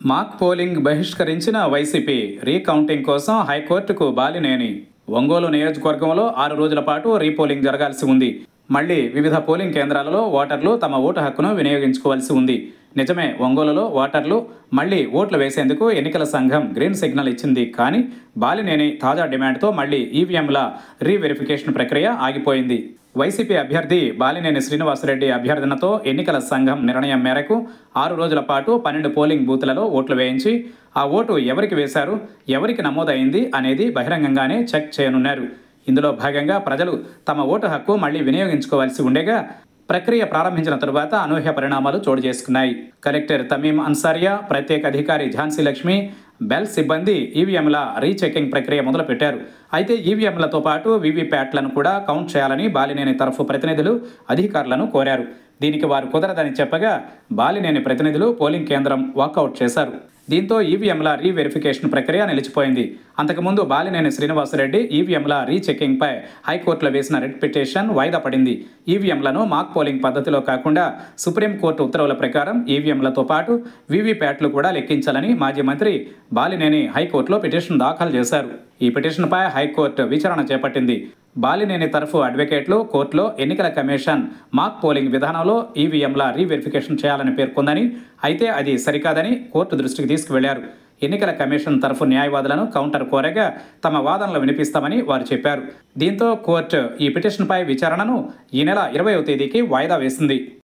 మాక్ polling బహిష్కరించిన YCP recounting కోసం హైకోర్టుకు బాలినేని. ఒంగోలు నియోజకవర్గంలో 6 రోజుల పాటు రీపోలింగ్ జరగాల్సి ఉంది. మళ్లీ వివిధ పోలింగ్ కేంద్రాలలో ఓటర్లు తమ ఓటు హక్కును వినియోగించుకోవాల్సి ఉంది. నిజమే, ఒంగోలులో ఓటర్లు మళ్లీ ఓట్లు వేసేందుకు ఎన్నికల సంఘం గ్రీన్ సిగ్నల్ ఇచ్చింది. కానీ బాలినేని తాజా డిమాండ్తో మళ్లీ ఈవీఎంల రీవెరిఫికేషన్ ప్రక్రియ ఆగిపోయింది. వైసీపీ అభ్యర్థి బాలినేని శ్రీనివాసరెడ్డి అభ్యర్థనతో ఎన్నికల సంఘం నిర్ణయం మేరకు 6 రోజుల పాటు 12 పోలింగ్ బూత్లలో ఓట్లు వేయించి ఆ ఓటు ఎవరికి వేశారు, ఎవరికి నమోదైంది అనేది బహిరంగంగానే చెక్ చేయనున్నారు. ఇందులో భాగంగా ప్రజలు తమ ఓటు హక్కు మళ్లీ వినియోగించుకోవాల్సి ఉండేగా ప్రక్రియ ప్రారంభించిన తరువాత అనూహ్య పరిణామాలు చోటు చేసుకున్నాయి. కలెక్టర్ తమీం అన్సారియా, ప్రత్యేక అధికారి ఝాన్సీ లక్ష్మి, బెల్ సిబ్బంది ఈవీఎంల రీచెకింగ్ ప్రక్రియ మొదలుపెట్టారు. అయితే ఈవీఎంలతో పాటు వీవీప్యాట్లను కూడా కౌంట్ చేయాలని బాలినేని తరఫు ప్రతినిధులు అధికారులను కోరారు. దీనికి వారు కుదరదని చెప్పగా బాలినేని ప్రతినిధులు పోలింగ్ కేంద్రం వాకౌట్ చేశారు. దీంతో ఈవీఎంల రీవెరిఫికేషన్ ప్రక్రియ నిలిచిపోయింది. అంతకుముందు బాలినేని శ్రీనివాసరెడ్డి ఈవీఎంల రీచెకింగ్పై హైకోర్టులో వేసిన రిట్ పిటిషన్ వాయిదా పడింది. ఈవీఎంలను మాక్ పోలింగ్ పద్ధతిలో కాకుండా సుప్రీంకోర్టు ఉత్తర్వుల ప్రకారం ఈవీఎంలతో పాటు వీవీప్యాట్లు కూడా లెక్కించాలని మాజీ మంత్రి బాలినేని హైకోర్టులో పిటిషన్ దాఖలు చేశారు. ఈ పిటిషన్పై హైకోర్టు విచారణ చేపట్టింది. బాలినేని తరఫు అడ్వకేట్లు కోర్టులో ఎన్నికల కమిషన్ మాక్ పోలింగ్ విధానంలో ఈవీఎంల రీవెరిఫికేషన్ చేయాలని పేర్కొందని, అయితే అది సరికాదని కోర్టు దృష్టికి తీసుకువెళ్లారు. ఎన్నికల కమిషన్ తరఫు న్యాయవాదులను కౌంటర్ కోరగా తమ వాదనలు వినిపిస్తామని వారు చెప్పారు. దీంతో కోర్టు ఈ పిటిషన్పై విచారణను ఈ నెల 20వ తేదీకి వాయిదా వేసింది.